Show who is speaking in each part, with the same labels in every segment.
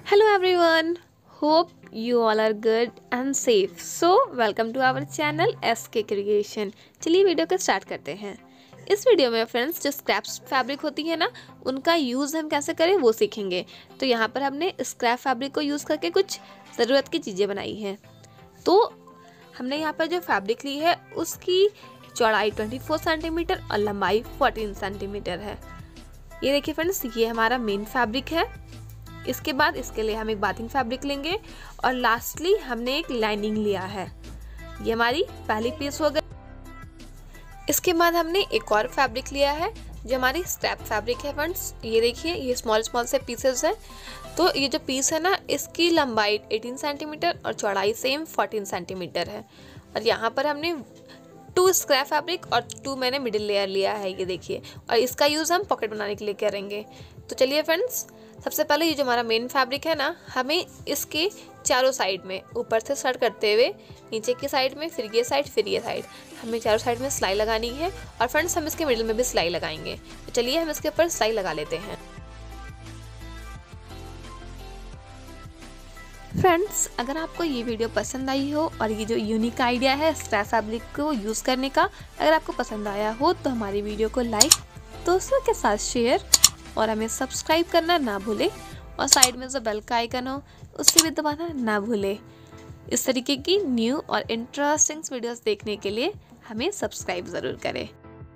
Speaker 1: Hello everyone. Hope you all are good and safe. So welcome to our channel SK Creation. चलिए video को start करते हैं। इस video में friends जो स्क्रैप फैब्रिक होती है ना, उनका यूज़ हम कैसे करें वो सीखेंगे। तो यहाँ पर हमने स्क्रैप फैब्रिक को यूज़ करके कुछ ज़रूरत की चीज़ें बनाई हैं। तो हमने यहाँ पर जो फैब्रिक ली है उसकी चौड़ाई 24 सेंटीमीटर और लंबाई 14 सेंटीमीटर है। ये देखिए फ्रेंड्स, ये हमारा मेन फैब्रिक है। इसके बाद इसके लिए हम एक बाथिंग फैब्रिक लेंगे और लास्टली हमने एक लाइनिंग लिया है। ये हमारी पहली पीस हो गई। इसके बाद हमने एक और फैब्रिक लिया है जो हमारी स्क्रैप फैब्रिक है फ्रेंड्स। ये देखिए, ये स्मॉल स्मॉल से पीसेस है। तो ये जो पीस है ना, इसकी लंबाई 18 सेंटीमीटर और चौड़ाई सेम 14 सेंटीमीटर है। और यहाँ पर हमने 2 स्क्रैप फैब्रिक और 2 मैंने मिडिल लेयर लिया है, ये देखिए। और इसका यूज़ हम पॉकेट बनाने के लिए करेंगे। तो चलिए फ्रेंड्स, सबसे पहले ये जो हमारा मेन फैब्रिक है ना, हमें इसके चारों साइड में ऊपर से स्टार्ट करते हुए नीचे की साइड में, फिर ये साइड, फिर ये साइड, हमें चारों साइड में सिलाई लगानी है। और फ्रेंड्स, हम इसके मिडिल में भी सिलाई लगाएंगे। तो चलिए हम इसके ऊपर सिलाई लगा लेते हैं। फ्रेंड्स, अगर आपको ये वीडियो पसंद आई हो और ये जो यूनिक आइडिया है स्क्रैप फैब्रिक को यूज़ करने का, अगर आपको पसंद आया हो तो हमारी वीडियो को लाइक, दोस्तों के साथ शेयर और हमें सब्सक्राइब करना ना भूले। और साइड में जो बेल का आइकन हो उसे भी दबाना ना भूले। इस तरीके की न्यू और इंटरेस्टिंग वीडियोस देखने के लिए हमें सब्सक्राइब ज़रूर करें।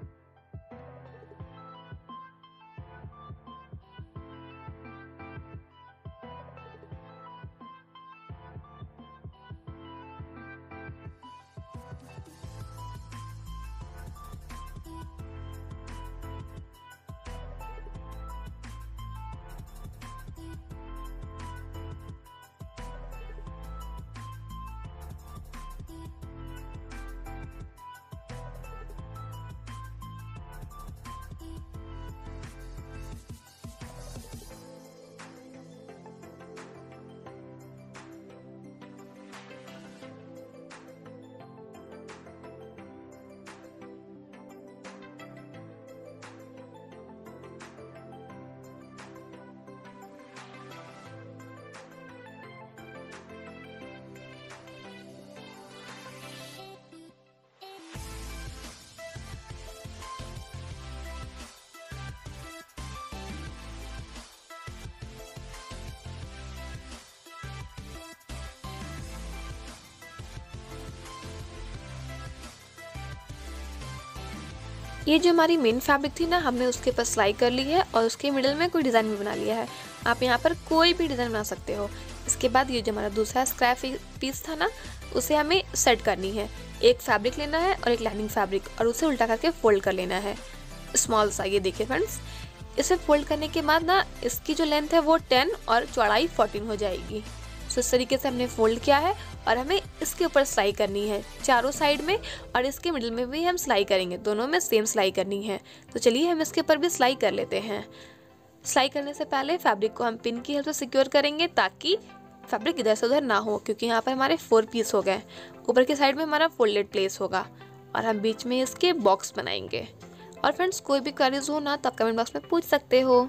Speaker 1: ये जो हमारी मेन फैब्रिक थी ना, हमने उसके ऊपर सिलाई कर ली है और उसके मिडिल में कोई डिज़ाइन भी बना लिया है। आप यहाँ पर कोई भी डिज़ाइन बना सकते हो। इसके बाद ये जो हमारा दूसरा स्क्रैप पीस था ना, उसे हमें सेट करनी है। एक फैब्रिक लेना है और एक लाइनिंग फैब्रिक, और उसे उल्टा करके फोल्ड कर लेना है स्मॉल सा। ये देखिए फ्रेंड्स, इसे फोल्ड करने के बाद ना, इसकी जो लेंथ है वो 10 और चौड़ाई 14 हो जाएगी। सो इस तरीके से हमने फोल्ड किया है और हमें इसके ऊपर सिलाई करनी है चारों साइड में, और इसके मिडिल में भी हम सिलाई करेंगे। दोनों में सेम सिलाई करनी है। तो चलिए हम इसके ऊपर भी सिलाई कर लेते हैं। सिलाई करने से पहले फैब्रिक को हम पिन की हेल्प से सिक्योर करेंगे ताकि फैब्रिक इधर से उधर ना हो, क्योंकि यहाँ पर हमारे 4 पीस हो गए। ऊपर की साइड में हमारा फोल्डेड प्लेस होगा और हम बीच में इसके बॉक्स बनाएंगे। और फ्रेंड्स, कोई भी क्वेरीज हो ना तो आप कमेंट बॉक्स में पूछ सकते हो।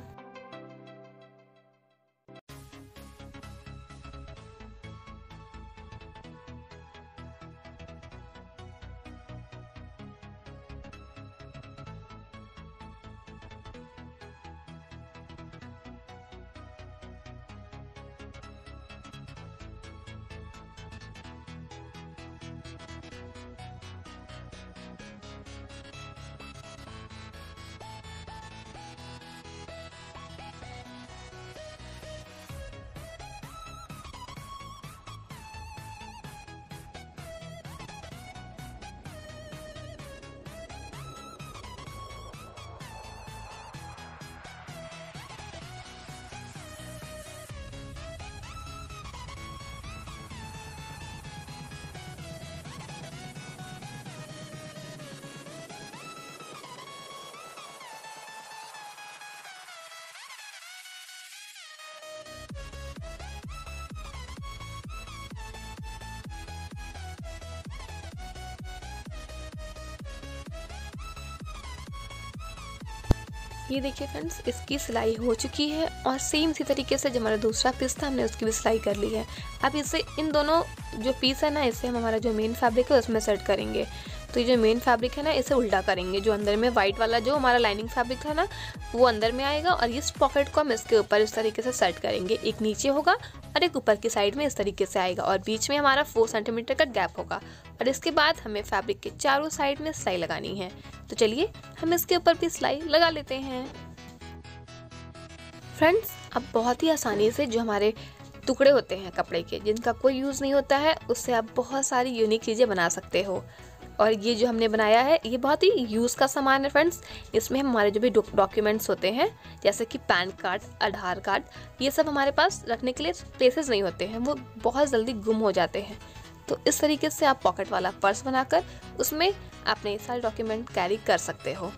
Speaker 1: ये देखिए फ्रेंड्स, इसकी सिलाई हो चुकी है और सेम इसी तरीके से जो हमारा दूसरा पीस था हमने उसकी भी सिलाई कर ली है। अब इसे इन दोनों जो पीस है ना, इसे हम हमारा जो मेन फैब्रिक है उसमें सेट करेंगे। तो ये जो मेन फैब्रिक है ना, इसे उल्टा करेंगे। जो अंदर में वाइट वाला जो हमारा लाइनिंग फैब्रिक था ना, वो अंदर में आएगा और इस पॉकेट को हम इसके ऊपर इस तरीके से सेट करेंगे। एक नीचे होगा और एक ऊपर की साइड में इस तरीके से आएगा और बीच में हमारा 4 सेंटीमीटर का गैप होगा। और इसके बाद हमें फैब्रिक के चारों साइड में सिलाई लगानी है। तो चलिए हम इसके ऊपर भी सिलाई लगा लेते हैं। फ्रेंड्स, अब बहुत ही आसानी से जो हमारे टुकड़े होते हैं कपड़े के, जिनका कोई यूज़ नहीं होता है, उससे आप बहुत सारी यूनिक चीज़ें बना सकते हो। और ये जो हमने बनाया है ये बहुत ही यूज़ का सामान है फ्रेंड्स। इसमें हमारे जो भी डॉक्यूमेंट्स होते हैं, जैसे कि पैन कार्ड, आधार कार्ड, ये सब हमारे पास रखने के लिए प्लेसेस नहीं होते हैं, वो बहुत जल्दी गुम हो जाते हैं। तो इस तरीके से आप पॉकेट वाला पर्स बनाकर उसमें अपने सारे डॉक्यूमेंट कैरी कर सकते हो।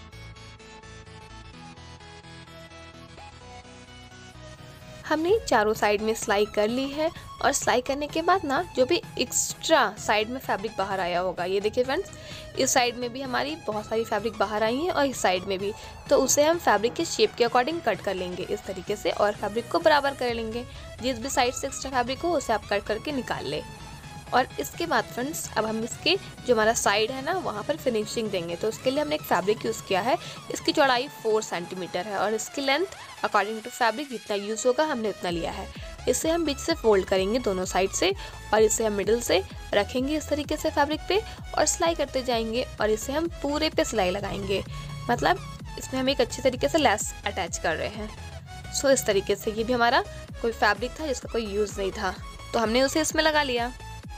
Speaker 1: हमने चारों साइड में सिलाई कर ली है और सिलाई करने के बाद ना जो भी एक्स्ट्रा साइड में फैब्रिक बाहर आया होगा, ये देखिए फ्रेंड्स, इस साइड में भी हमारी बहुत सारी फैब्रिक बाहर आई है और इस साइड में भी। तो उसे हम फैब्रिक के शेप के अकॉर्डिंग कट कर लेंगे इस तरीके से और फैब्रिक को बराबर कर लेंगे। जिस भी साइड से एक्स्ट्रा फैब्रिक हो उसे आप कट करके निकाल ले। और इसके बाद फ्रेंड्स, अब हम इसके जो हमारा साइड है ना, वहाँ पर फिनिशिंग देंगे। तो उसके लिए हमने एक फैब्रिक यूज़ किया है। इसकी चौड़ाई 4 सेंटीमीटर है और इसकी लेंथ अकॉर्डिंग टू फैब्रिक जितना यूज़ होगा हमने उतना लिया है। इसे हम बीच से फोल्ड करेंगे दोनों साइड से और इसे हम मिडिल से रखेंगे इस तरीके से फैब्रिक पे और सिलाई करते जाएंगे और इसे हम पूरे पे सिलाई लगाएंगे। मतलब इसमें हम एक अच्छी तरीके से लेस अटैच कर रहे हैं। सो इस तरीके से ये भी हमारा कोई फैब्रिक था जिसका कोई यूज़ नहीं था, तो हमने उसे इसमें लगा लिया।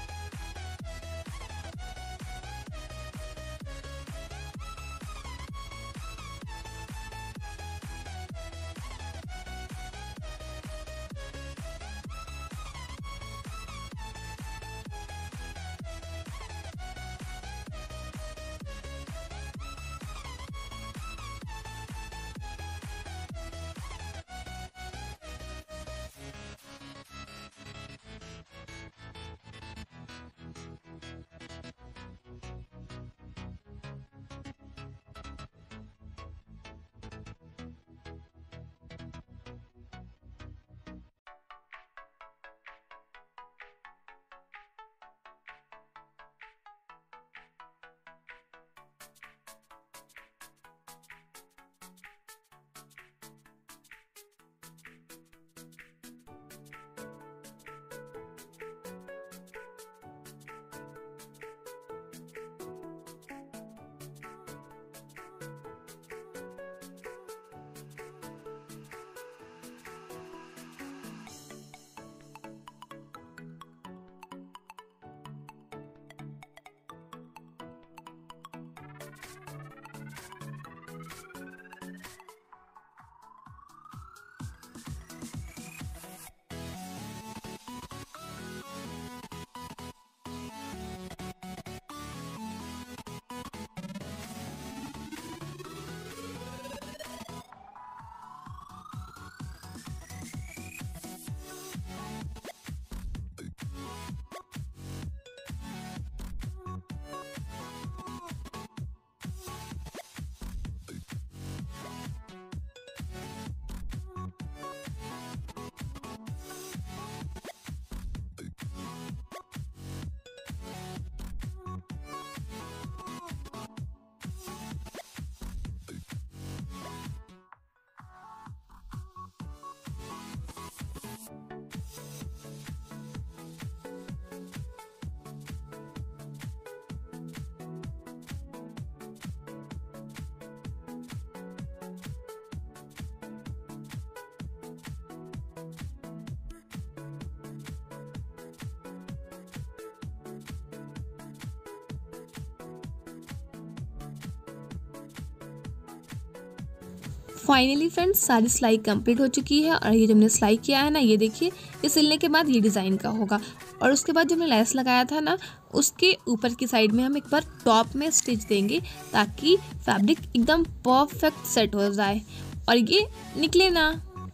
Speaker 1: फाइनली फ्रेंड्स, सारी सिलाई कंप्लीट हो चुकी है और ये जो हमने सिलाई किया है ना, ये देखिए, ये सिलने के बाद ये डिज़ाइन का होगा। और उसके बाद जो हमने लेस लगाया था ना, उसके ऊपर की साइड में हम एक बार टॉप में स्टिच देंगे ताकि फैब्रिक एकदम परफेक्ट सेट हो जाए और ये निकले ना।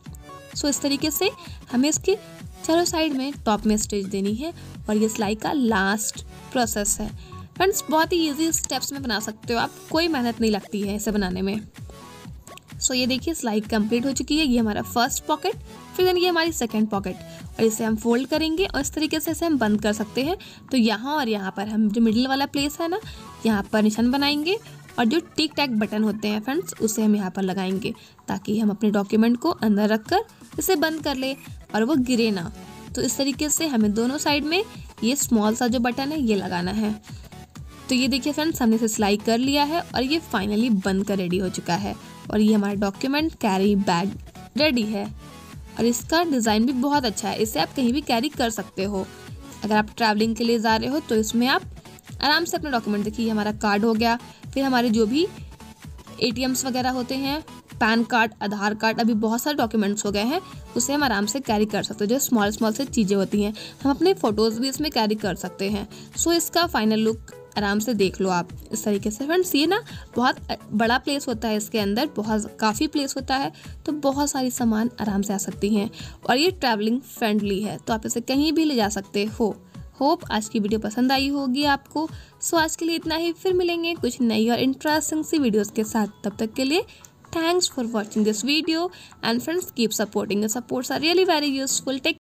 Speaker 1: सो इस तरीके से हमें इसके चारों साइड में टॉप में स्टिच देनी है और ये सिलाई का लास्ट प्रोसेस है। फ्रेंड्स, बहुत ही ईजी स्टेप्स में बना सकते हो आप, कोई मेहनत नहीं लगती है इसे बनाने में। सो ये देखिए सिलाई कंप्लीट हो चुकी है। ये हमारा फर्स्ट पॉकेट, फिर देन ये हमारी सेकंड पॉकेट, और इसे हम फोल्ड करेंगे और इस तरीके से इसे हम बंद कर सकते हैं। तो यहाँ और यहाँ पर हम जो मिडिल वाला प्लेस है ना, यहाँ पर निशान बनाएंगे और जो टिक टैक बटन होते हैं फ्रेंड्स, उसे हम यहाँ पर लगाएंगे ताकि हम अपने डॉक्यूमेंट को अंदर रखकर इसे बंद कर ले और वो गिरे ना। तो इस तरीके से हमें दोनों साइड में ये स्मॉल सा जो बटन है ये लगाना है। तो ये देखिए फ्रेंड्स, हमने इसे सिलाई कर लिया है और ये फाइनली बंद कर रेडी हो चुका है। और ये हमारा डॉक्यूमेंट कैरी बैग रेडी है और इसका डिज़ाइन भी बहुत अच्छा है। इसे आप कहीं भी कैरी कर सकते हो। अगर आप ट्रैवलिंग के लिए जा रहे हो तो इसमें आप आराम से अपना डॉक्यूमेंट, देखिए हमारा कार्ड हो गया, फिर हमारे जो भी ATMs वगैरह होते हैं, पैन कार्ड, आधार कार्ड, अभी बहुत सारे डॉक्यूमेंट्स हो गए हैं, उसे हम आराम से कैरी कर सकते हैं। जो स्मॉल से चीज़ें होती हैं, हम अपने फ़ोटोज़ भी इसमें कैरी कर सकते हैं। सो इसका फाइनल लुक आराम से देख लो आप इस तरीके से। फ्रेंड्स ये ना बहुत बड़ा प्लेस होता है, इसके अंदर काफ़ी प्लेस होता है, तो बहुत सारी सामान आराम से आ सकती हैं और ये ट्रैवलिंग फ्रेंडली है, तो आप इसे कहीं भी ले जा सकते हो। होप आज की वीडियो पसंद आई होगी आपको। सो आज के लिए इतना ही, फिर मिलेंगे कुछ नई और इंटरेस्टिंग सी वीडियोस के साथ। तब तक के लिए thanks for watching this video and friends keep supporting, your supports are really very useful. Take